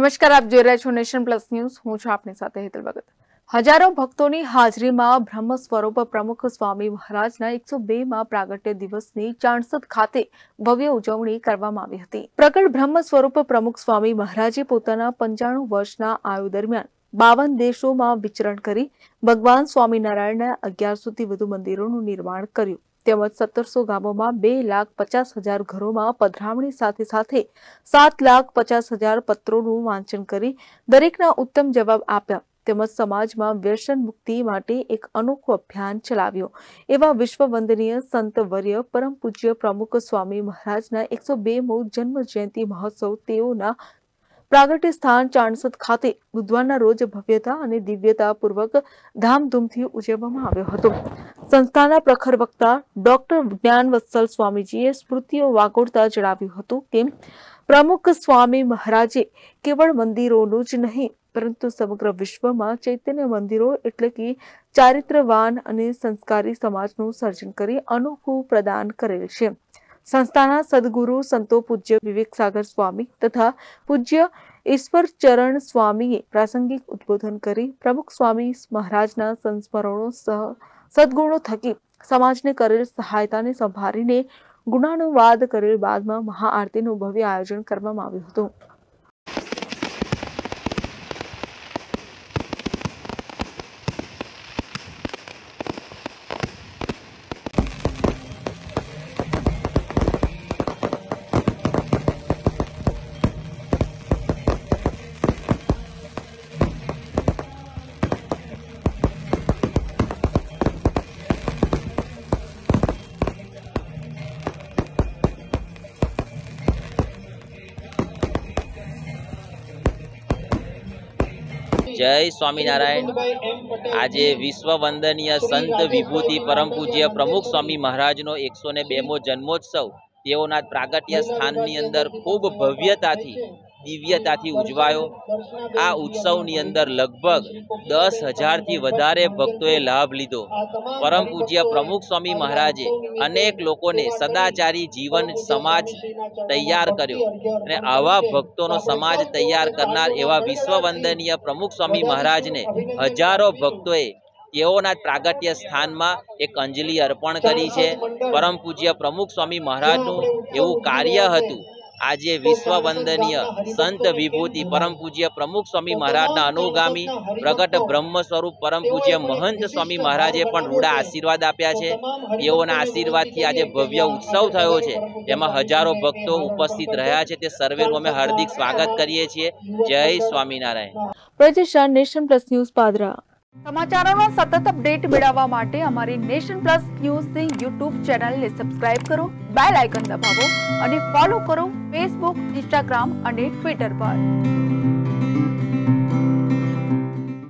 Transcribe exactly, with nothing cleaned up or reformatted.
નમસ્કાર, આપ જોઈ રહ્યા છો નેશન પ્લસ ન્યૂઝ. હું છું આપની સાથે હેતલ ભગત. હજારો ભક્તોની હાજરીમાં બ્રહ્મ સ્વરૂપ પ્રમુખ સ્વામી મહારાજના એકસો બે માં પ્રાગટ્ય દિવસની ચાણસદ ખાતે ભવ્ય ઉજવણી કરવામાં આવી હતી. પ્રગટ બ્રહ્મ સ્વરૂપ પ્રમુખ સ્વામી મહારાજે પોતાના પંચાણું વર્ષના આયુ દરમિયાન બાવન દેશોમાં વિચરણ કરી ભગવાન સ્વામિનારાયણના અગિયારસો થી વધુ મંદિરોનું નિર્માણ કર્યું. તેમજ સત્તરસો ગામોમાં બે લાખ પચાસ હજાર ઘરોમાં પધરામણી સાથે સાથે સાત લાખ પચાસ હજાર પત્રોનું વાંચન કરી દરેકના ઉત્તમ જવાબ આપ્યા. તેમજ સમાજમાં વ્યસન મુક્તિ માટે એક અનોખું અભિયાન ચલાવ્યું. એવા વિશ્વવંદનીય સંત વર્ય પરમ પૂજ્ય પ્રમુખ સ્વામી મહારાજના એકસો બે મો જન્મ જયંતિ મહોત્સવ તેઓના પ્રાગટ્ય સ્થાન ચાણસદ ખાતે બુધવારના રોજ ભવ્યતા અને દિવ્યતા પૂર્વક ધામધૂમથી ઉજવવામાં આવ્યો હતો. સંસ્થાના પ્રખર વક્તા ડોક્ટર જ્ઞાનવત્સલ સ્વામીજીએ સ્મૃતિઓ વાગોળતા જણાવ્યું હતું કે પ્રમુખ સ્વામી મહારાજે કેવળ મંદિરોનું જ નહીં પરંતુ સમગ્ર વિશ્વમાં ચૈતન્ય મંદિરો એટલે કે ચારિત્રવાન અને સંસ્કારી સમાજનું સર્જન કરી અનોખું પ્રદાન કરેલ છે. સંસ્થાના સદગુરુ સંતો પૂજ્ય વિવેક સાગર સ્વામી તથા પૂજ્ય ઈશ્વર ચરણ સ્વામીએ પ્રાસંગિક ઉદ્બોધન કરી પ્રમુખ સ્વામી મહારાજના સંસ્મરણો સહ સદગુણો થકી સમાજને કરેલ સહાયતાને સંભાળીને ગુણાનુવાદ કરેલ બાદમાં મહાઆરતીનું ભવ્ય આયોજન કરવામાં આવ્યું હતું. જય સ્વામિનારાયણ. આજે વિશ્વ વંદનીય સંત વિભૂતિ પરમ પૂજ્ય પ્રમુખ સ્વામી મહારાજનો એકસો ને બેમો જન્મોત્સવ તેઓના પ્રાગટ્ય સ્થાનની અંદર ખૂબ ભવ્યતાથી દિવ્યતાથી ઉજવાયો. આ ઉત્સવની અંદર લગભગ દસ હજારથી વધારે ભક્તોએ લાભ લીધો. પરમ પૂજ્ય પ્રમુખ સ્વામી મહારાજે અનેક લોકોને સદાચારી જીવન સમાજ તૈયાર કર્યો અને આવા ભક્તોનો સમાજ તૈયાર કરનાર એવા વિશ્વ વંદનીય પ્રમુખ સ્વામી મહારાજને હજારો ભક્તોએ તેઓના પ્રાગટ્ય સ્થાનમાં એક અંજલિ અર્પણ કરી છે. પરમ પૂજ્ય પ્રમુખ સ્વામી મહારાજનું એવું કાર્ય હતું. આજે વિશ્વ વંદનીય સંત વિભૂતિ પરમ પૂજ્ય પ્રમુખ સ્વામી મહારાજના અનુગામી પ્રગટ બ્રહ્મ સ્વરૂપ પરમ પૂજ્ય મહંત સ્વામી મહારાજે પણ રૂડા આશીર્વાદ આપ્યા છે. તેઓના આશીર્વાદથી આજે ભવ્ય ઉત્સવ થયો છે. તેમાં હજારો ભક્તો ઉપસ્થિત રહ્યા છે. તે સર્વેનું અમે હાર્દિક સ્વાગત કરીએ છીએ. જય સ્વામિનારાયણ. પ્રતિષ્ઠા નેશન પ્લસ ન્યૂઝ પાદરા. સમાચારોનો સતત અપડેટ મેળવવા માટે અમારી નેશન પ્લસ ન્યૂઝની યુટ્યુબ ચેનલને સબસ્ક્રાઇબ કરો, બેલ આઇકન દબાવો અને ફોલો કરો ફેસબુક, ઇન્સ્ટાગ્રામ અને ટ્વિટર પર.